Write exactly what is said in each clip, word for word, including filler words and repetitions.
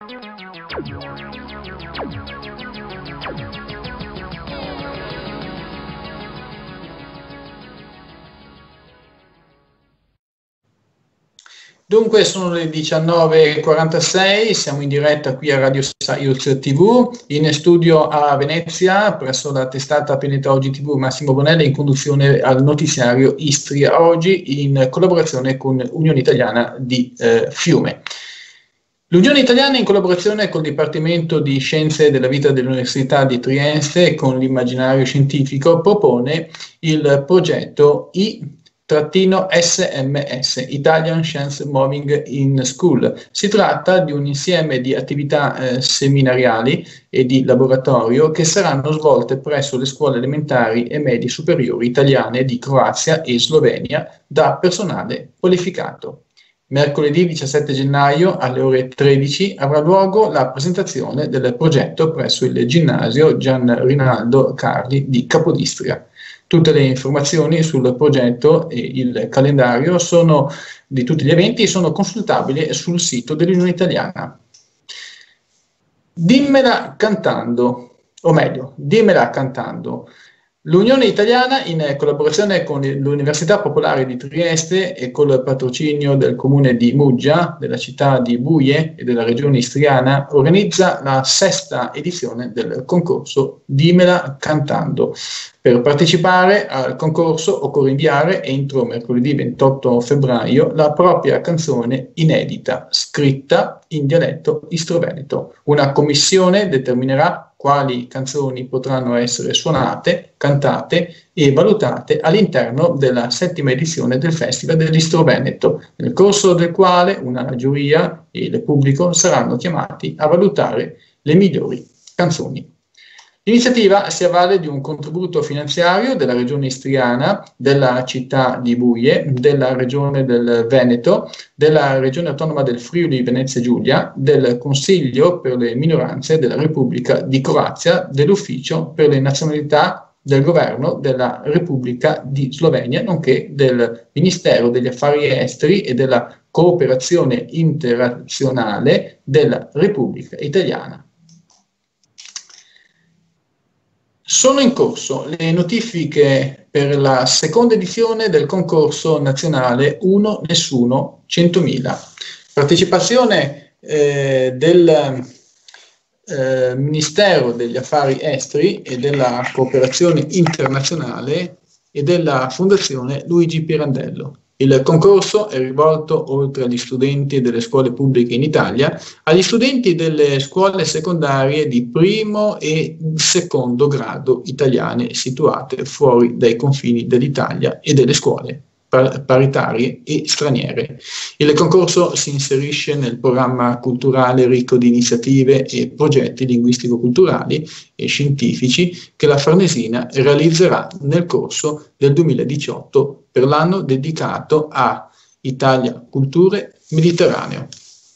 Dunque sono le diciannove e quarantasei, siamo in diretta qui a Radio Saius tivù, in studio a Venezia presso la testata Pianeta Oggi tivù Massimo Bonella, in conduzione al notiziario Istria Oggi in collaborazione con Unione Italiana di eh, Fiume. L'Unione Italiana, in collaborazione col Dipartimento di Scienze della Vita dell'Università di Trieste e con l'immaginario scientifico, propone il progetto I S M S, Italian Science Moving in School. Si tratta di un insieme di attività eh, seminariali e di laboratorio che saranno svolte presso le scuole elementari e medie superiori italiane di Croazia e Slovenia da personale qualificato. Mercoledì diciassette gennaio alle ore tredici avrà luogo la presentazione del progetto presso il ginnasio Gian Rinaldo Carli di Capodistria. Tutte le informazioni sul progetto e il calendario sono, di tutti gli eventi sono consultabili sul sito dell'Unione Italiana. Dimmela cantando, o meglio, dimmela cantando. L'Unione Italiana, in collaborazione con l'Università Popolare di Trieste e col patrocinio del comune di Muggia, della città di Buie e della regione istriana, organizza la sesta edizione del concorso Dimmela cantando. Per partecipare al concorso occorre inviare entro mercoledì ventotto febbraio la propria canzone inedita, scritta in dialetto istroveneto. Una commissione determinerà quali canzoni potranno essere suonate, cantate e valutate all'interno della settima edizione del Festival dell'Istroveneto, nel corso del quale una giuria e il pubblico saranno chiamati a valutare le migliori canzoni. L'iniziativa si avvale di un contributo finanziario della regione istriana, della città di Buie, della regione del Veneto, della regione autonoma del Friuli Venezia Giulia, del Consiglio per le minoranze della Repubblica di Croazia, dell'Ufficio per le nazionalità del Governo della Repubblica di Slovenia, nonché del Ministero degli Affari Esteri e della Cooperazione Internazionale della Repubblica Italiana. Sono in corso le notifiche per la seconda edizione del concorso nazionale Uno Nessuno centomila. Partecipazione eh, del eh, Ministero degli Affari Esteri e della Cooperazione Internazionale e della Fondazione Luigi Pirandello. Il concorso è rivolto, oltre agli studenti delle scuole pubbliche in Italia, agli studenti delle scuole secondarie di primo e secondo grado italiane situate fuori dai confini dell'Italia e delle scuole paritarie e straniere. Il concorso si inserisce nel programma culturale ricco di iniziative e progetti linguistico-culturali e scientifici che la Farnesina realizzerà nel corso del duemiladiciotto per l'anno dedicato a Italia, Culture, Mediterraneo.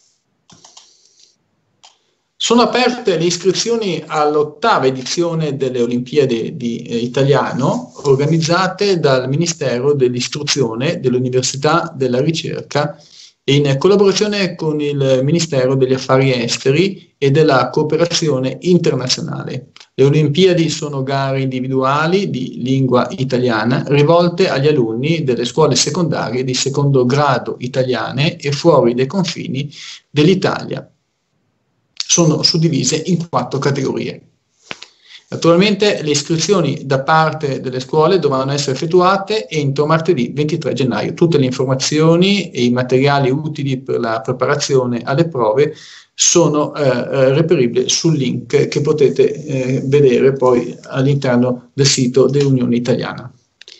Sono aperte le iscrizioni all'ottava edizione delle Olimpiadi di eh, Italiano, organizzate dal Ministero dell'Istruzione, dell'Università, della Ricerca e in collaborazione con il Ministero degli Affari Esteri e della Cooperazione Internazionale. Le Olimpiadi sono gare individuali di lingua italiana rivolte agli alunni delle scuole secondarie di secondo grado italiane e fuori dai confini dell'Italia. Sono suddivise in quattro categorie. Naturalmente le iscrizioni da parte delle scuole dovranno essere effettuate entro martedì ventitré gennaio. Tutte le informazioni e i materiali utili per la preparazione alle prove sono eh, reperibili sul link che potete eh, vedere poi all'interno del sito dell'Unione Italiana.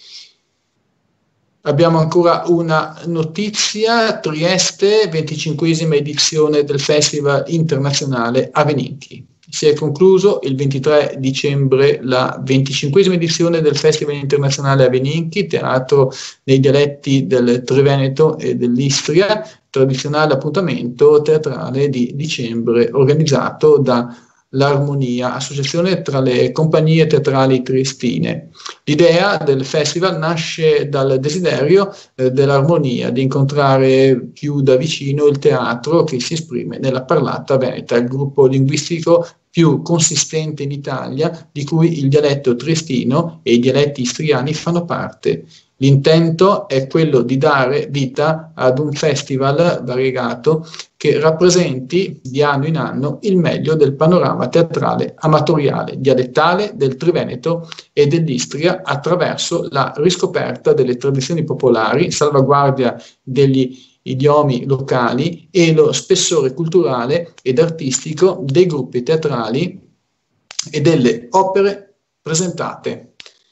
Abbiamo ancora una notizia: Trieste, venticinquesima edizione del Festival Internazionale Avvenenti. Si è concluso il ventitré dicembre la venticinquesima edizione del Festival Internazionale Avvenenti, teatro nei dialetti del Triveneto e dell'Istria, tradizionale appuntamento teatrale di dicembre organizzato da l'Armonia, associazione tra le compagnie teatrali triestine. L'idea del festival nasce dal desiderio eh, dell'Armonia, di incontrare più da vicino il teatro che si esprime nella parlata veneta, il gruppo linguistico più consistente in Italia, di cui il dialetto triestino e i dialetti istriani fanno parte. L'intento è quello di dare vita ad un festival variegato che rappresenti di anno in anno il meglio del panorama teatrale amatoriale, dialettale del Triveneto e dell'Istria attraverso la riscoperta delle tradizioni popolari, salvaguardia degli idiomi locali e lo spessore culturale ed artistico dei gruppi teatrali e delle opere presentate.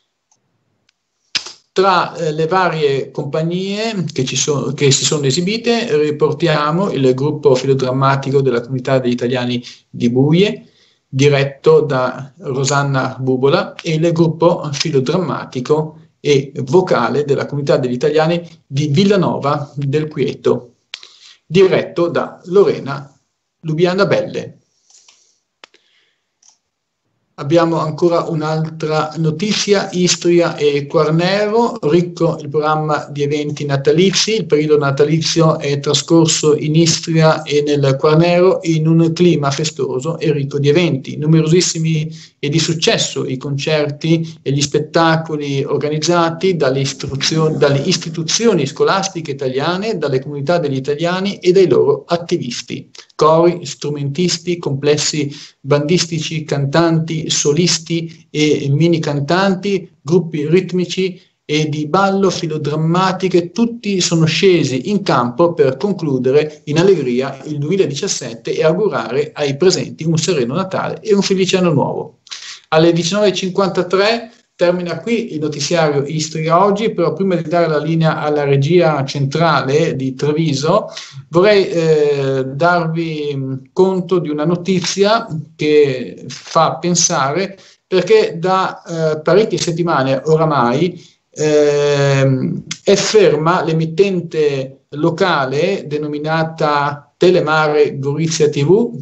Tra eh, le varie compagnie che, ci sono, che si sono esibite riportiamo il gruppo filodrammatico della Comunità degli Italiani di Buie, diretto da Rosanna Bubola, e il gruppo filodrammatico e vocale della Comunità degli Italiani di Villanova del Quieto, diretto da Lorena Lubiana Belle. Abbiamo ancora un'altra notizia: Istria e Quarnero, ricco il programma di eventi natalizi. Il periodo natalizio è trascorso in Istria e nel Quarnero in un clima festoso e ricco di eventi. Numerosissimi e di successo i concerti e gli spettacoli organizzati dalle, dalle istituzioni scolastiche italiane, dalle comunità degli italiani e dai loro attivisti. Cori, strumentisti, complessi bandistici, cantanti, solisti e mini cantanti, gruppi ritmici e di ballo, filodrammatiche, tutti sono scesi in campo per concludere in allegria il duemiladiciassette e augurare ai presenti un sereno Natale e un felice anno nuovo. Alle diciannove e cinquantatré termina qui il notiziario Istria Oggi, però prima di dare la linea alla regia centrale di Treviso vorrei eh, darvi conto di una notizia che fa pensare, perché da eh, parecchie settimane oramai eh, è ferma l'emittente locale denominata Telemare Gorizia tivù,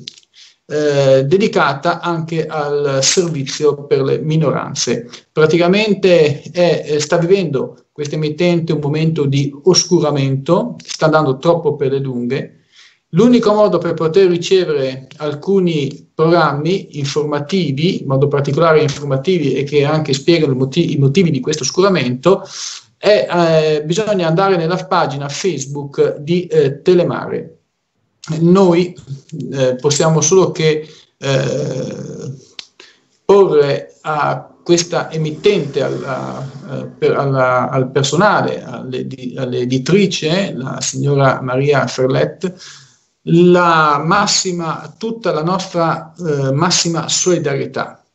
Eh, dedicata anche al servizio per le minoranze. Praticamente è, è, sta vivendo questa emittente un momento di oscuramento, sta andando troppo per le lunghe. L'unico modo per poter ricevere alcuni programmi informativi, in modo particolare informativi e che anche spiegano i motivi, i motivi di questo oscuramento, è eh, bisogna andare nella pagina Facebook di eh, Telemare. Noi eh, possiamo solo che eh, porre a questa emittente, alla, eh, per, alla, al personale, all'editrice, la signora Maria Ferlet, la massima, tutta la nostra eh, massima solidarietà.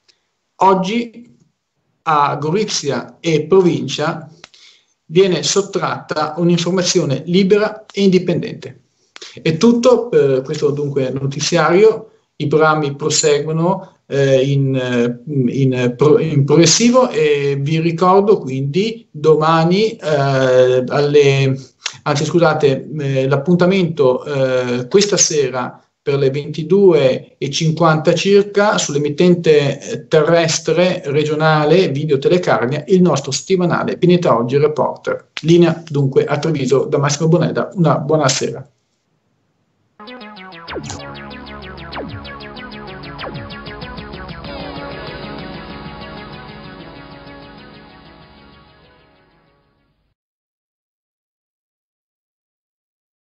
Oggi a Gorizia e provincia viene sottratta un'informazione libera e indipendente. È tutto per questo dunque notiziario. I programmi proseguono eh, in, in, in progressivo e vi ricordo quindi domani eh, alle, anzi scusate, eh, l'appuntamento eh, questa sera per le ventidue e cinquanta circa sull'emittente terrestre regionale Video Telecarnia, il nostro settimanale Pineta Oggi Reporter. Linea dunque a Treviso da Massimo Boneda. Una buona sera.